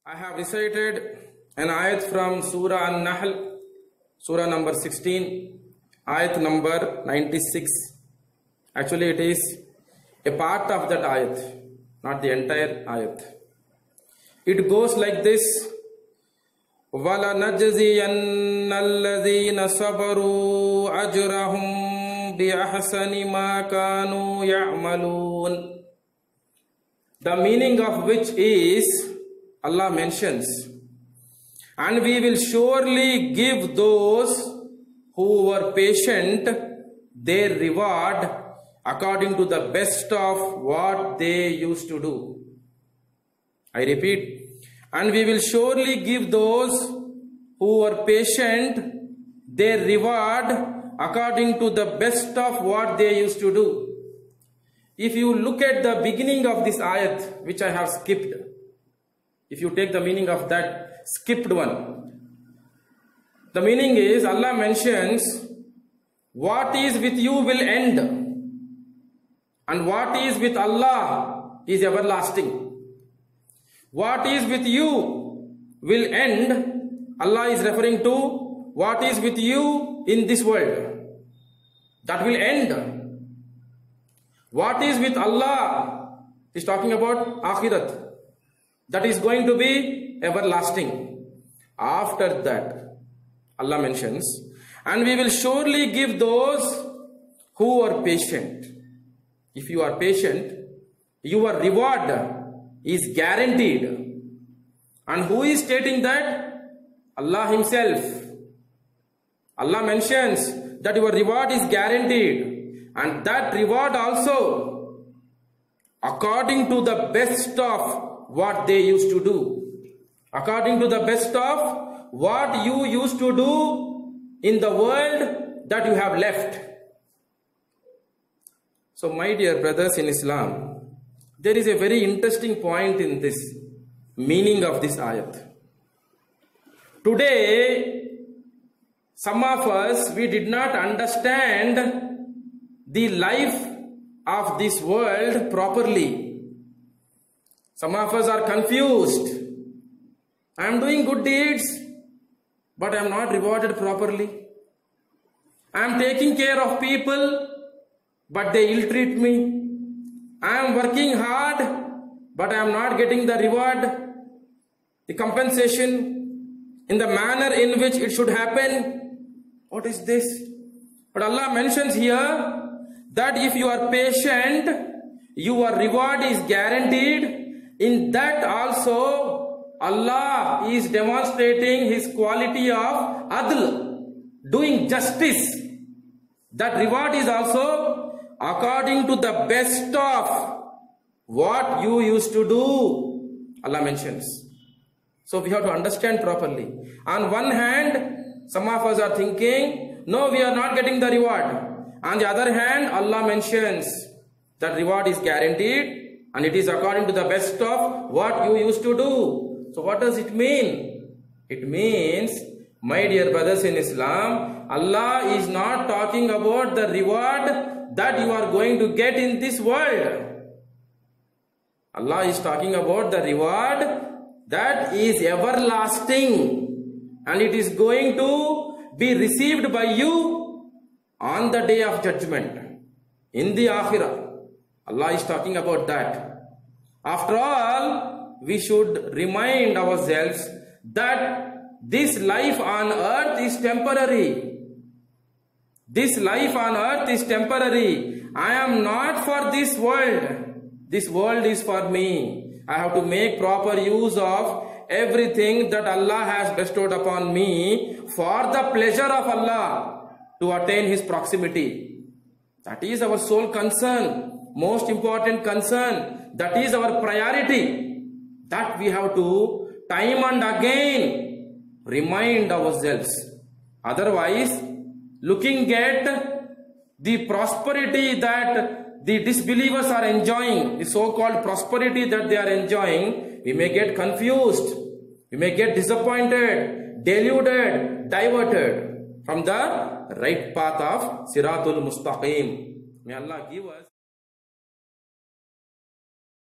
I have recited an ayat from Surah An-Nahl, Surah number 16, ayat number 96. Actually, it is a part of that ayat, not the entire ayat. It goes like this: وَلَنَجْزِيَنَّ الَّذِينَ صَبَرُوا أَجْرَهُمْ بِأَحْسَنِ مَا كَانُوا يَعْمَلُونَ. The meaning of which is, Allah mentions, and we will surely give those who were patient their reward according to the best of what they used to do. I repeat, and we will surely give those who were patient their reward according to the best of what they used to do. If you look at the beginning of this ayat, which I have skipped, if you take the meaning of that skipped one, the meaning is, Allah mentions, what is with you will end, and what is with Allah is everlasting. What is with you will end. Allah is referring to what is with you in this world. That will end. What is with Allah is talking about Akhirat. That is going to be everlasting. After that, Allah mentions, and we will surely give those who are patient. If you are patient, your reward is guaranteed. And who is stating that? Allah Himself. Allah mentions that your reward is guaranteed, and that reward also according to the best of what they used to do, according to the best of what you used to do in the world that you have left. So my dear brothers in Islam, there is a very interesting point in this meaning of this ayat. Today, some of us, we did not understand the life of this world properly. Some of us are confused. I am doing good deeds, but I am not rewarded properly. I am taking care of people, but they ill-treat me. I am working hard, but I am not getting the reward, the compensation in the manner in which it should happen. What is this? But Allah mentions here that if you are patient, your reward is guaranteed. In that also, Allah is demonstrating His quality of adl, doing justice. That reward is also according to the best of what you used to do, Allah mentions. So we have to understand properly. On one hand, some of us are thinking, no, we are not getting the reward. On the other hand, Allah mentions that reward is guaranteed, and it is according to the best of what you used to do. So what does it mean? It means, my dear brothers in Islam, Allah is not talking about the reward that you are going to get in this world. Allah is talking about the reward that is everlasting, and it is going to be received by you on the day of judgment, in the Akhirah. Allah is talking about that. After all, we should remind ourselves that this life on earth is temporary. This life on earth is temporary. I am not for this world. This world is for me. I have to make proper use of everything that Allah has bestowed upon me for the pleasure of Allah, to attain His proximity. That is our sole concern, most important concern. That is our priority. That we have to time and again remind ourselves. Otherwise, looking at the prosperity that the disbelievers are enjoying, the so-called prosperity that they are enjoying, we may get confused, we may get disappointed, deluded, diverted from the right path of Siratul Mustaqim. May Allah give us